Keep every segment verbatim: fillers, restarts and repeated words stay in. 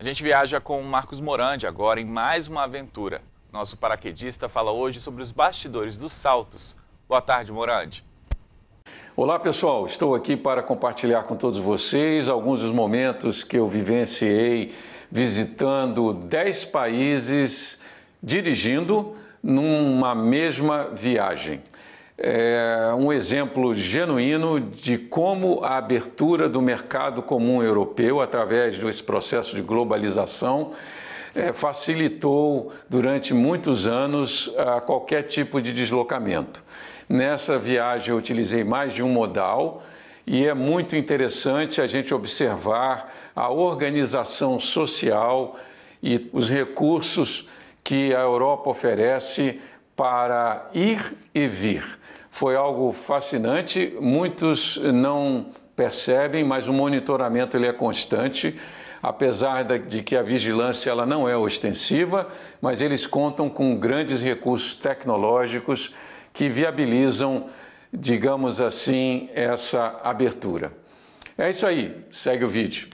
A gente viaja com o Marcos Morandi agora em mais uma aventura. Nosso paraquedista fala hoje sobre os bastidores dos saltos. Boa tarde, Morandi. Olá pessoal, estou aqui para compartilhar com todos vocês alguns dos momentos que eu vivenciei visitando dez países, dirigindo numa mesma viagem. É um exemplo genuíno de como a abertura do mercado comum europeu, através desse processo de globalização, é, facilitou durante muitos anos a qualquer tipo de deslocamento. Nessa viagem eu utilizei mais de um modal e é muito interessante a gente observar a organização social e os recursos que a Europa oferece para ir e vir. Foi algo fascinante, muitos não percebem, mas o monitoramento ele é constante, apesar de que a vigilância ela não é ostensiva, mas eles contam com grandes recursos tecnológicos que viabilizam, digamos assim, essa abertura. É isso aí, segue o vídeo.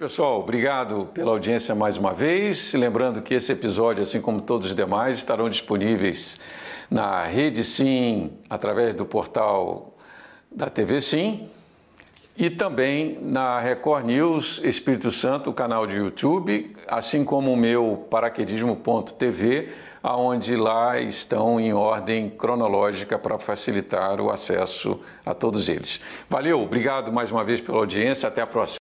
pessoal, obrigado pela audiência mais uma vez. Lembrando que esse episódio, assim como todos os demais, estarão disponíveis na Rede Sim, através do portal da T V Sim, e também na Record News Espírito Santo, o canal de YouTube, assim como o meu paraquedismo ponto T V, onde lá estão em ordem cronológica para facilitar o acesso a todos eles. Valeu, obrigado mais uma vez pela audiência, até a próxima.